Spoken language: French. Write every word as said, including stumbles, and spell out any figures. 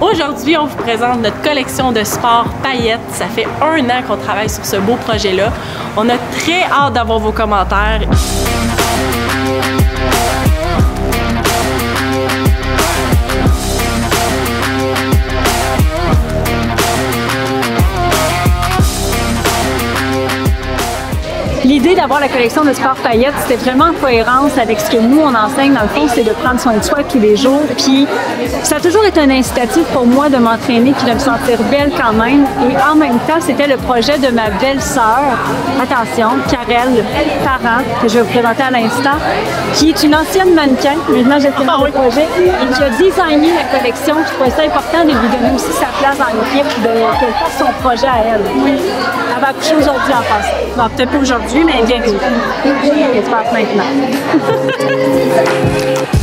Aujourd'hui, on vous présente notre collection de sport paillettes. Ça fait un an qu'on travaille sur ce beau projet-là. On a très hâte d'avoir vos commentaires. L'idée d'avoir la collection de sport paillettes, c'était vraiment en cohérence avec ce que nous, on enseigne. Dans le fond, c'est de prendre soin de soi tous les jours. Puis, ça a toujours été un incitatif pour moi de m'entraîner puis de me sentir belle quand même. Et en même temps, c'était le projet de ma belle-sœur, attention, Karel Parent, que je vais vous présenter à l'instant, qui est une ancienne mannequin, maintenant gestionnaire de projet, et qui a designé la collection. Je trouvais ça important de lui donner aussi sa place dans l'équipe, de qu'elle fasse son projet à elle. Oui. Elle va accoucher aujourd'hui en passant. Bon, peut-être pas aujourd'hui, mais bientôt. Et se passe maintenant.